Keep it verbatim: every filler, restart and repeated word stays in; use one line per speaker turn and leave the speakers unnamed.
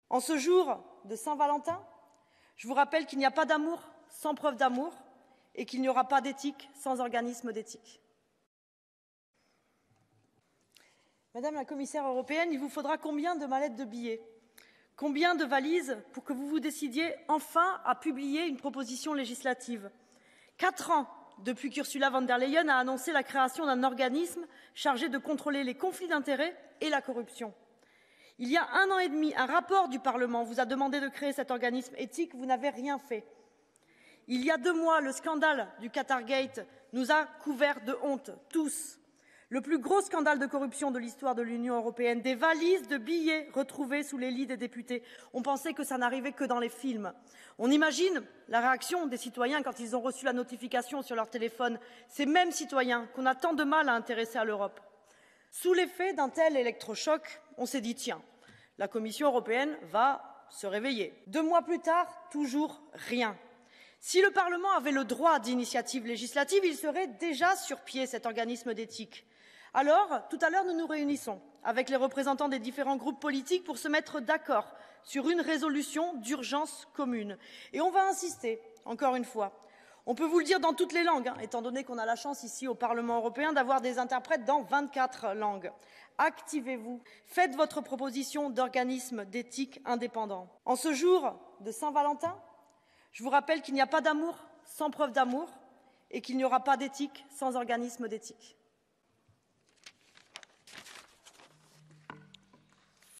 En ce jour de Saint-Valentin, je vous rappelle qu'il n'y a pas d'amour sans preuve d'amour et qu'il n'y aura pas d'éthique sans organisme d'éthique. Madame la commissaire européenne, il vous faudra combien de mallettes de billets? Combien de valises pour que vous vous décidiez enfin à publier une proposition législative? Quatre ans depuis qu'Ursula von der Leyen a annoncé la création d'un organisme chargé de contrôler les conflits d'intérêts et la corruption. Il y a un an et demi, un rapport du Parlement vous a demandé de créer cet organisme éthique, vous n'avez rien fait. Il y a deux mois, le scandale du Qatargate nous a couverts de honte, tous. Le plus gros scandale de corruption de l'histoire de l'Union européenne, des valises de billets retrouvées sous les lits des députés. On pensait que ça n'arrivait que dans les films. On imagine la réaction des citoyens quand ils ont reçu la notification sur leur téléphone, ces mêmes citoyens qu'on a tant de mal à intéresser à l'Europe. Sous l'effet d'un tel électrochoc, on s'est dit tiens, la Commission européenne va se réveiller. Deux mois plus tard, toujours rien. Si le Parlement avait le droit d'initiative législative, il serait déjà sur pied, cet organisme d'éthique. Alors, tout à l'heure, nous nous réunissons avec les représentants des différents groupes politiques pour se mettre d'accord sur une résolution d'urgence commune. Et on va insister, encore une fois. On peut vous le dire dans toutes les langues, hein, étant donné qu'on a la chance ici au Parlement européen d'avoir des interprètes dans vingt-quatre langues. Activez-vous, faites votre proposition d'organisme d'éthique indépendant. En ce jour de Saint-Valentin, je vous rappelle qu'il n'y a pas d'amour sans preuve d'amour et qu'il n'y aura pas d'éthique sans organisme d'éthique.